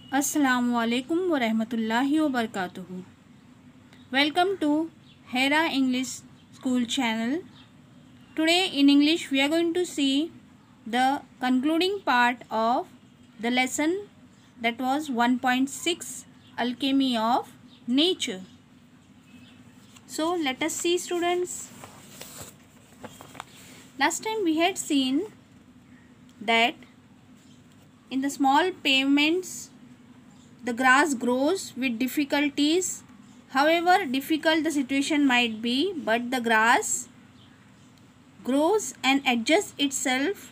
Assalamualaikum warahmatullahi wabarakatuh. Welcome to Hera English School channel. Today in English we are going to see the concluding part of the lesson that was 1.6 Alchemy of Nature. So let us see, students. Last time we had seen that in the small pavements the grass grows with difficulties. However difficult the situation might be, but the grass grows and adjusts itself.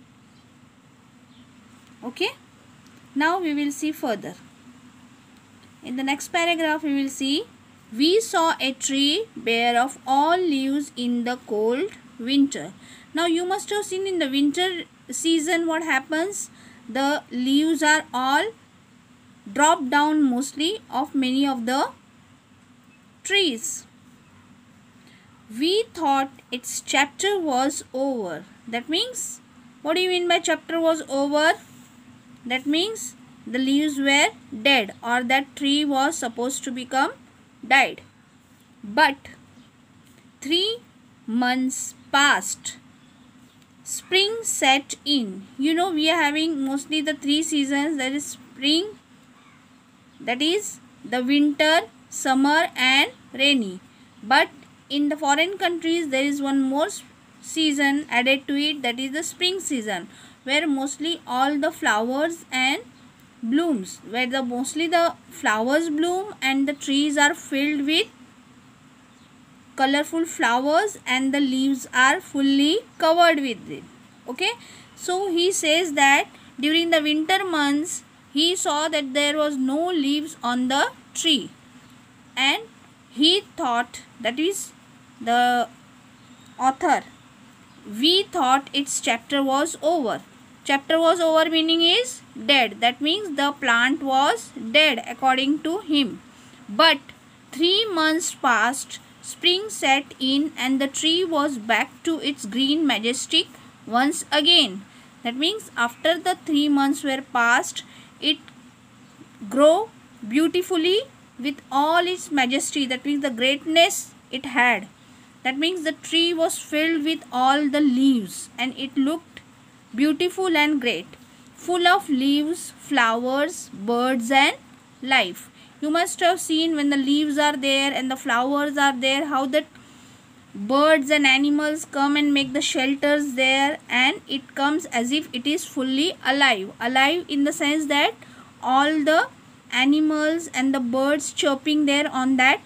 Okay. Now we will see further. In the next paragraph we will see, we saw a tree bare of all leaves in the cold winter. Now you must have seen in the winter season what happens. The leaves are all drop down mostly of many of the trees. We thought its chapter was over. That means, what do you mean by chapter was over? That means the leaves were dead, or that tree was supposed to become died. But 3 months passed. Spring set in. You know, we are having mostly the 3 seasons. There is spring, that is the winter, summer and rainy. But in the foreign countries there is one more season added to it, that is the spring season, where mostly all the flowers and blooms, where mostly the flowers bloom and the trees are filled with colorful flowers and the leaves are fully covered with it. Okay, so he says that during the winter months he saw that there was no leaves on the tree, and he thought, that is the author, we thought its chapter was over. Chapter was over meaning is dead. That means the plant was dead according to him. But 3 months passed, spring set in and the tree was back to its green majestic once again. That means after the 3 months were passed, it grew beautifully with all its majesty. That means the greatness it had. That means the tree was filled with all the leaves and it looked beautiful and great, full of leaves, flowers, birds and life. You must have seen when the leaves are there and the flowers are there, how the birds and animals come and make the shelters there, and it comes as if it is fully alive. Alive in the sense that all the animals and the birds chirping there on that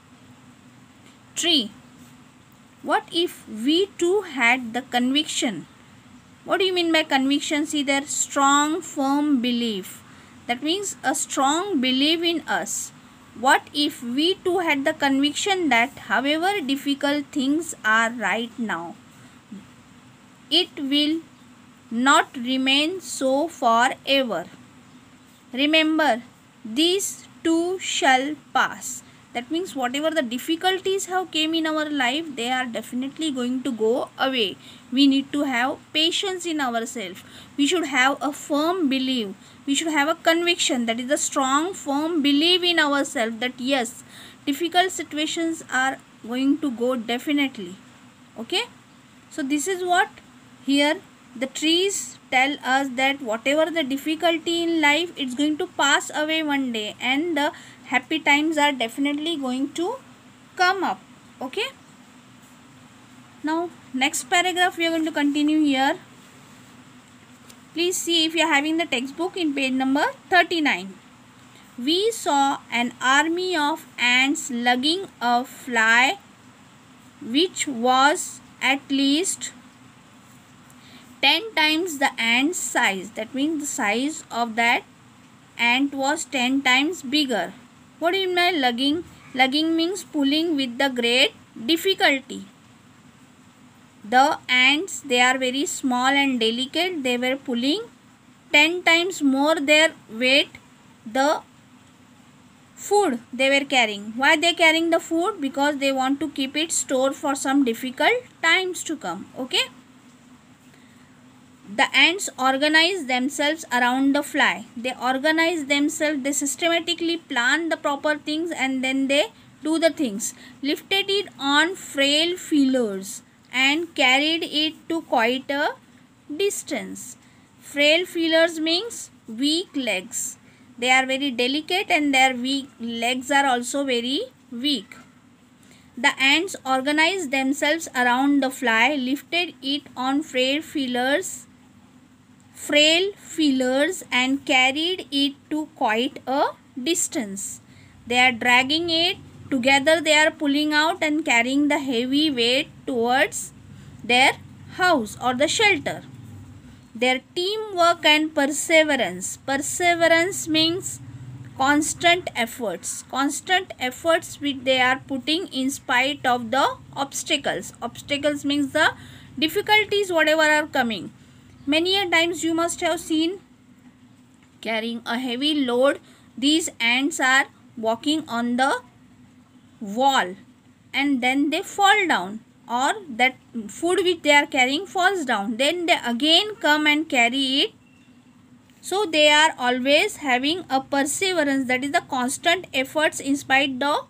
tree. What if we too had the conviction? What do you mean by conviction? See there, strong, firm belief. That means a strong belief in us. What if we too had the conviction that however difficult things are right now, it will not remain so forever. Remember, these too shall pass. That means whatever the difficulties have came in our life, they are definitely going to go away. We need to have patience in ourselves. We should have a firm belief. We should have a conviction, that is a strong, firm belief in ourselves, that yes, difficult situations are going to go definitely. Okay. So this is what here the trees tell us, that whatever the difficulty in life, it's going to pass away one day and the happy times are definitely going to come up. Okay. Now next paragraph we are going to continue here. Please see if you are having the textbook in page number 39. We saw an army of ants lugging a fly which was at least 10 times the ant's size. That means the size of that ant was 10 times bigger. What do you mean by lugging? Lugging means pulling with the great difficulty. The ants, they are very small and delicate. They were pulling 10 times more their weight, the food they were carrying. Why they carrying the food? Because they want to keep it stored for some difficult times to come. Okay. The ants organize themselves around the fly. They organize themselves, they systematically plan the proper things and then they do the things. Lifted it on frail feelers and carried it to quite a distance. Frail feelers means weak legs. They are very delicate and their weak legs are also very weak. The ants organized themselves around the fly, lifted it on frail feelers and carried it to quite a distance. They are dragging it together, they are pulling out and carrying the heavy weight towards their house or the shelter. Their teamwork and perseverance. Perseverance means constant efforts which they are putting in spite of the obstacles. Obstacles means the difficulties whatever are coming. Many a times you must have seen carrying a heavy load, these ants are walking on the wall and then they fall down, or that food which they are carrying falls down, then they again come and carry it. So they are always having a perseverance, that is the constant efforts in spite of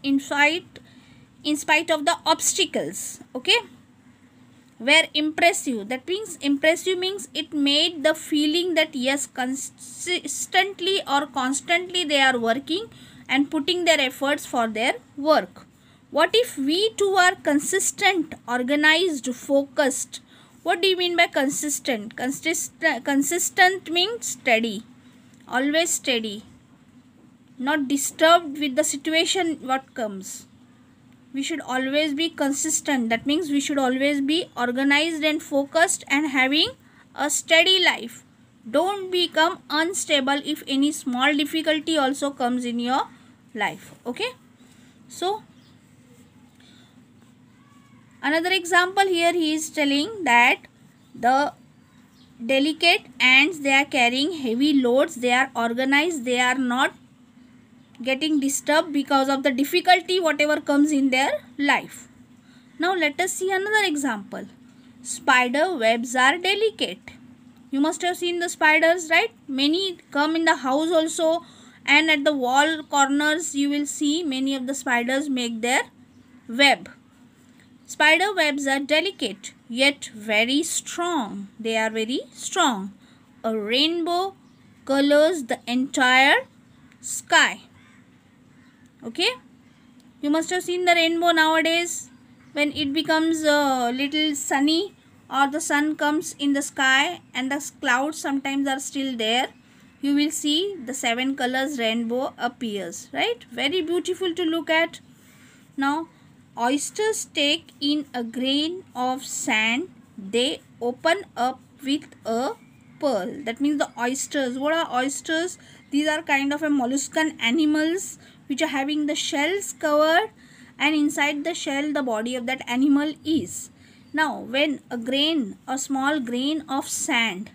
the obstacles. Okay, were impressive. That means impressive means it made the feeling that yes, consistently or constantly they are working and putting their efforts for their work. What if we too are consistent, organized, focused? What do you mean by consistent? Consistent means steady, always steady, not disturbed with the situation what comes. We should always be consistent. That means we should always be organized and focused and having a steady life. Don't become unstable if any small difficulty also comes in your life. Okay. So, another example here, he is telling that the delicate ants, they are carrying heavy loads, they are organized, they are not getting disturbed because of the difficulty whatever comes in their life. Now let us see another example. Spider webs are delicate. You must have seen the spiders, right? Many come in the house also, and at the wall corners you will see many of the spiders make their web. Spider webs are delicate yet very strong. They are very strong. A rainbow colors the entire sky. Okay, you must have seen the rainbow nowadays when it becomes a little sunny or the sun comes in the sky and the clouds sometimes are still there. You will see the 7 colors rainbow appears, right? Very beautiful to look at. Now, oysters take in a grain of sand, they open up with a pearl. That means the oysters. What are oysters? These are kind of a molluscan animals which are having the shells covered, and inside the shell the body of that animal is. Now when a small grain of sand,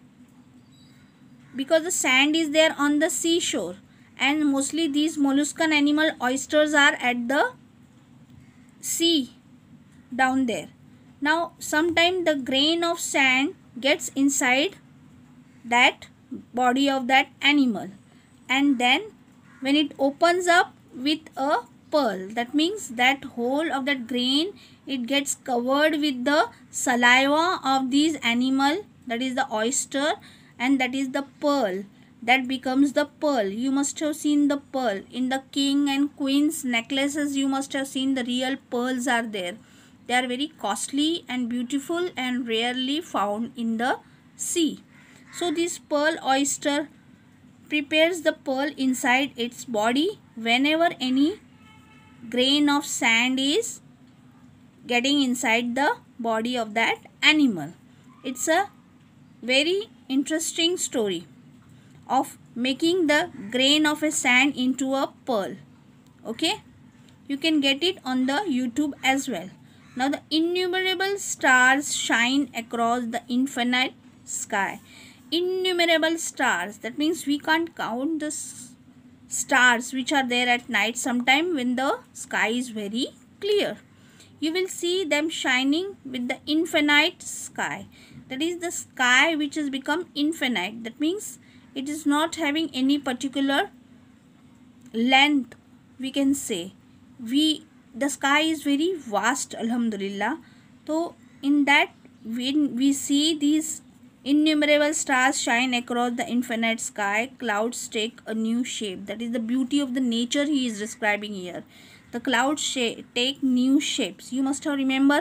because the sand is there on the seashore and mostly these molluscan animal oysters are at the sea down there. Now sometimes the grain of sand gets inside that body of that animal, and then when it opens up with a pearl, that means that whole of that grain, it gets covered with the saliva of these animal, that is the oyster, and that is the pearl. That becomes the pearl. You must have seen the pearl in the king and queen's necklaces. You must have seen the real pearls are there. They are very costly and beautiful and rarely found in the sea. So this pearl oyster prepares the pearl inside its body whenever any grain of sand is getting inside the body of that animal. It's a very interesting story of making the grain of a sand into a pearl. Okay, you can get it on the YouTube as well. Now the innumerable stars shine across the infinite sky. Innumerable stars, that means we can't count the stars which are there at night sometime when the sky is very clear. you will see them shining with the infinite sky. That is the sky which has become infinite. That means it is not having any particular length, we can say. The sky is very vast, alhamdulillah. So in that, when we see these innumerable stars shine across the infinite sky, clouds take a new shape. That is the beauty of the nature he is describing here. The clouds take new shapes. You must have remember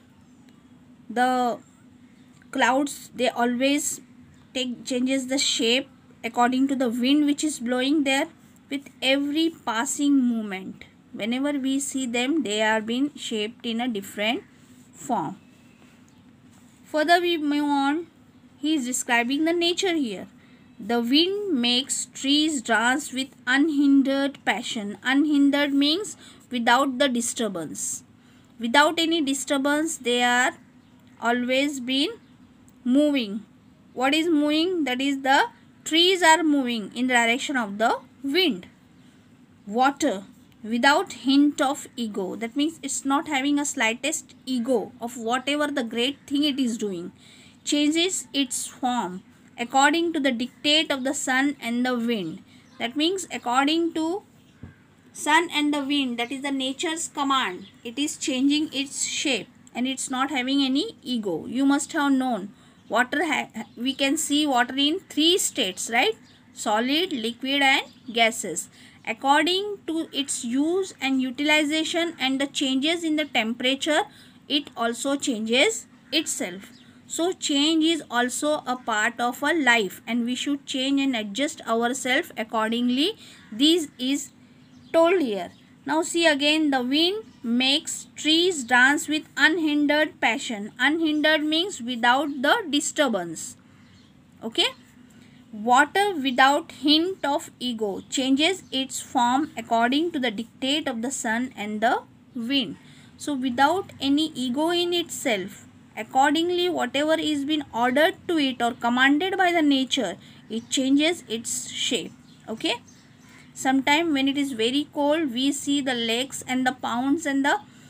the clouds, they always changes the shape according to the wind which is blowing there with every passing moment. Whenever we see them, they are being shaped in a different form. Further we move on, he is describing the nature here. The wind makes trees dance with unhindered passion. Unhindered means without the disturbance. Without any disturbance, they are always been moving. What is moving? That is the trees are moving in the direction of the wind. Water without hint of ego. That means it's not having a slightest ego of whatever the great thing it is doing. Changes its form according to the dictate of the sun and the wind. That means according to sun and the wind, that is the nature's command, it is changing its shape and it's not having any ego. You must have known water, we can see water in 3 states, right? Solid, liquid and gases. According to its use and utilization and the changes in the temperature, it also changes itself. So change is also a part of our life and we should change and adjust ourselves accordingly. This is told here. Now see again, the wind makes trees dance with unhindered passion. Unhindered means without the disturbance. Okay. Water without hint of ego changes its form according to the dictate of the sun and the wind. So without any ego in itself, accordingly whatever is been ordered to it or commanded by the nature, it changes its shape. Okay. Sometime when it is very cold, we see the lakes and the ponds and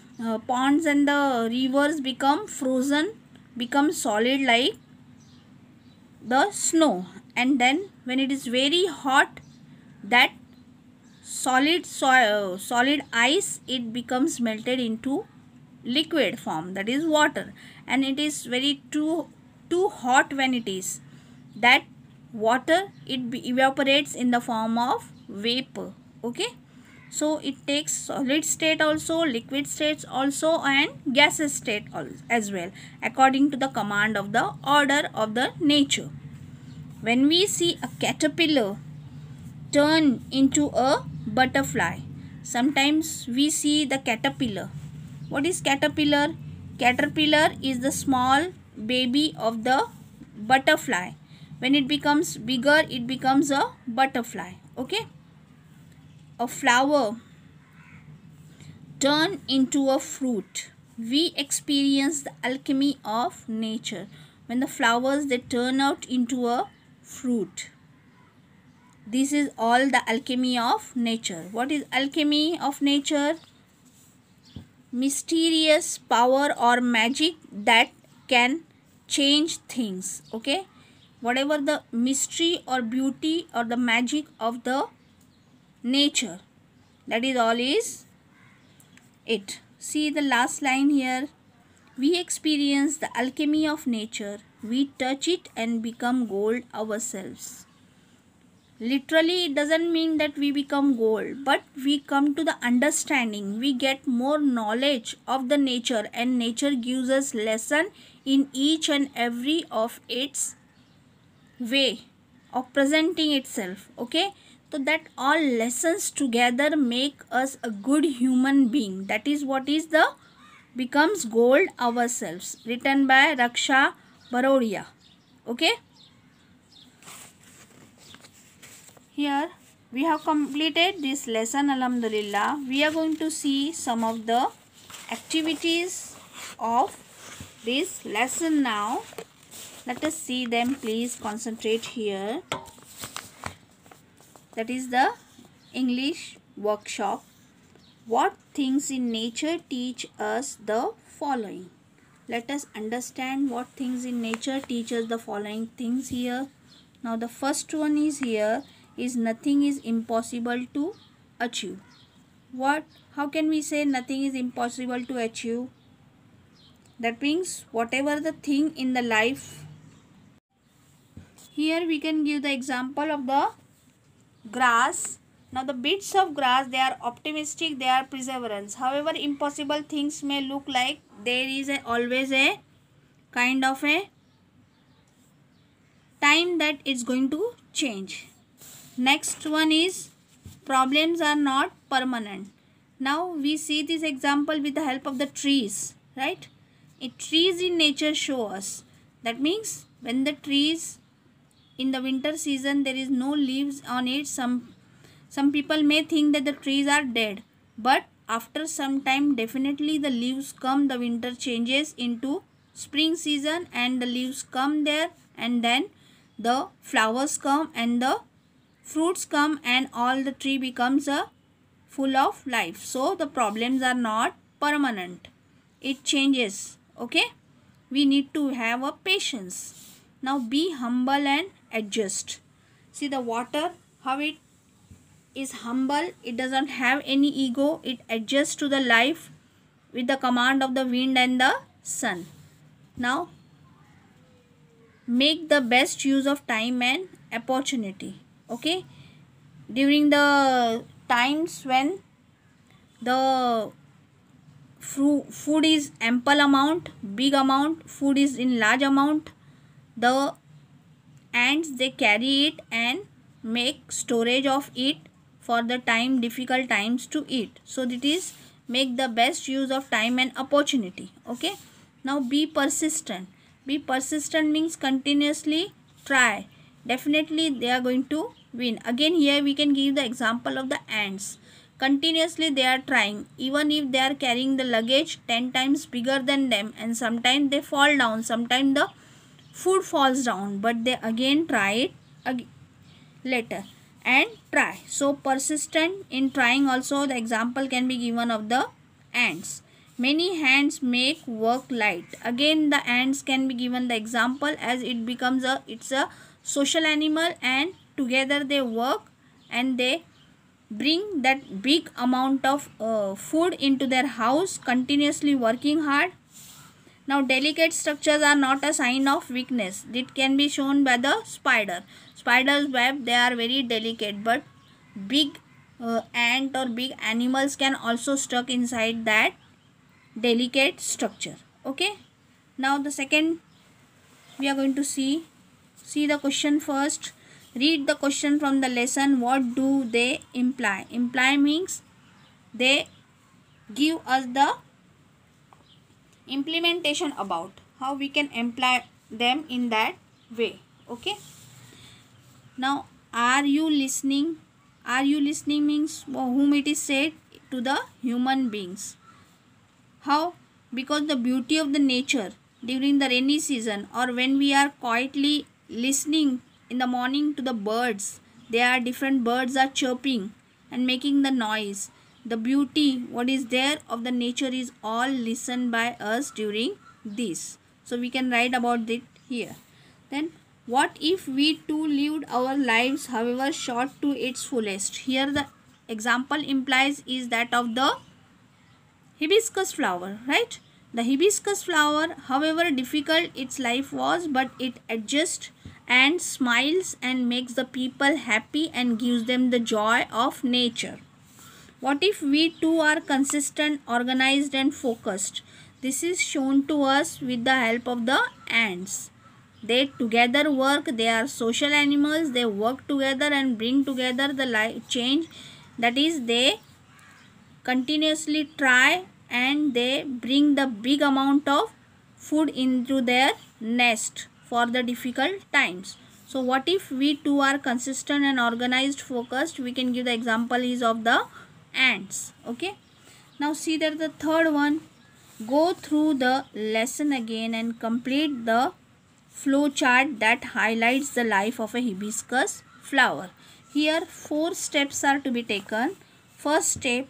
the rivers become frozen, become solid like the snow. And then when it is very hot, that solid ice, it becomes melted into liquid form, that is water. And it is very too hot when it is, that water, it evaporates in the form of vapor. Okay. So it takes solid state also, liquid states also and gaseous state as well, according to the command of the order of the nature. When we see a caterpillar turn into a butterfly, sometimes we see the caterpillar. What is caterpillar? Caterpillar is the small baby of the butterfly. When it becomes bigger, it becomes a butterfly. Okay. A flower turn into a fruit. We experience the alchemy of nature. When the flowers, they turn out into a fruit. This is all the alchemy of nature. What is alchemy of nature? Mysterious power or magic that can change things. Okay. Whatever the mystery or beauty or the magic of the nature, that is all is it. See the last line here. We experience the alchemy of nature. We touch it and become gold ourselves. Literally, it doesn't mean that we become gold, but we come to the understanding. We get more knowledge of the nature and nature gives us lesson in each and every of its way of presenting itself. Okay. So that all lessons together make us a good human being. That is what is the becomes gold ourselves. Written by Raksha Barodia. Okay. Here we have completed this lesson, alhamdulillah. We are going to see some of the activities of this lesson now. Let us see them. Please concentrate here. That is the English workshop. What things in nature teach us the following? Let us understand what things in nature teach us the following things here. Now the first one is here is nothing is impossible to achieve. How can we say nothing is impossible to achieve? That means whatever the thing in the life, here we can give the example of the grass. Now the bits of grass, they are optimistic, they are perseverance. However, impossible things may look like, there is always a kind of a time that it's going to change. Next one is problems are not permanent. Now we see this example with the help of the trees, right? Trees in nature show us. That means when the trees in the winter season there is no leaves on it, some people may think that the trees are dead, but after some time definitely the leaves come, the winter changes into spring season and the leaves come there, and then the flowers come and the fruits come and all the tree becomes a full of life. So the problems are not permanent, it changes. Okay, we need to have a patience. Now be humble and adjust. See the water, how it is humble, it doesn't have any ego, it adjusts to the life with the command of the wind and the sun. Now make the best use of time and opportunity. Okay, during the times when the food is ample amount, big amount, food is in large amount, the ants, they carry it and make storage of it for the time, difficult times to eat. So that is make the best use of time and opportunity. Okay, now be persistent. Be persistent means continuously try, definitely they are going to win. Again here we can give the example of the ants. Continuously they are trying, even if they are carrying the luggage 10 times bigger than them, and sometimes they fall down, sometimes the food falls down, but they again try it later and try. So persistent in trying. Also the example can be given of the ants. Many hands make work light. Again the ants can be given the example, as it becomes it's a social animal and together they work and they bring that big amount of food into their house, continuously working hard. Now delicate structures are not a sign of weakness. It can be shown by the spider. Spider's web, they are very delicate, but big ant or big animals can also stuck inside that delicate structure. Okay, now the second we are going to see the question first. Read the question from the lesson. What do they imply? Imply means they give us the implementation about how we can imply them in that way. Okay, now are you listening? Are you listening means whom it is said to the human beings. How? Because the beauty of the nature during the rainy season, or when we are quietly listening in the morning to the birds, there are different birds are chirping and making the noise. The beauty what is there of the nature is all listened by us during this. So we can write about it here. Then what if we too lived our lives, however short, to its fullest? Here the example implies is that of the hibiscus flower, right? The hibiscus flower, however difficult its life was, but it adjusts and smiles and makes the people happy and gives them the joy of nature. What if we too are consistent, organized and focused? This is shown to us with the help of the ants. They together work, they are social animals, they work together and bring together the life change. That is, they continuously try and they bring the big amount of food into their nest for the difficult times. So what if we too are consistent and organized, focused? We can give the example is of the ants. Okay, now see that the third one, go through the lesson again and complete the flow chart that highlights the life of a hibiscus flower. Here 4 steps are to be taken. First step,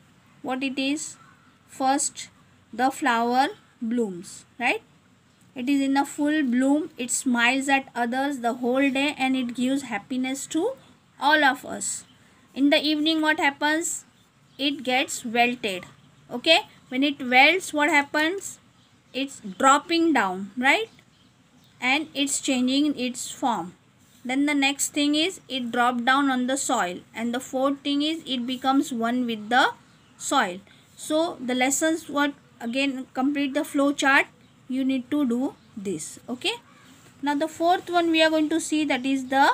what it is? First, the flower blooms, right? It is in a full bloom. It smiles at others the whole day and it gives happiness to all of us. In the evening, what happens? It gets wilted. Okay, when it wilts, what happens? It's dropping down, right? And it's changing its form. Then the next thing is it dropped down on the soil, and the fourth thing is it becomes one with the soil. So the lessons, what again, complete the flow chart, you need to do this. Okay, now the fourth one we are going to see, that is the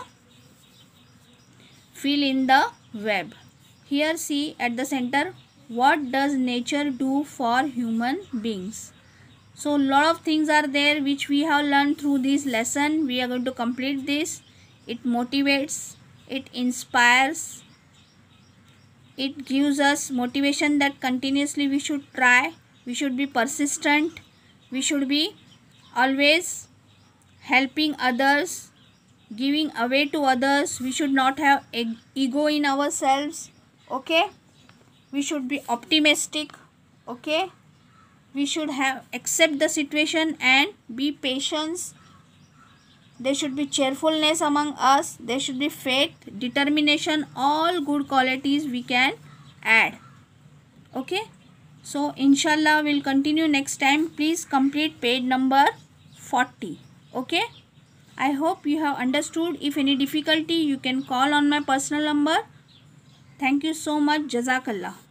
fill in the web. Here see at the center, what does nature do for human beings? So lot of things are there which we have learned through this lesson. We are going to complete this. It motivates, it inspires, it gives us motivation that continuously we should try, we should be persistent, we should be always helping others, giving away to others. We should not have ego in ourselves. Okay, we should be optimistic. Okay, we should have accept the situation and be patient. There should be cheerfulness among us. There should be faith, determination, all good qualities we can add. Okay, so inshallah we'll continue next time. Please complete page number 40. Okay, I hope you have understood. If any difficulty, you can call on my personal number. Thank you so much. Jazakallah.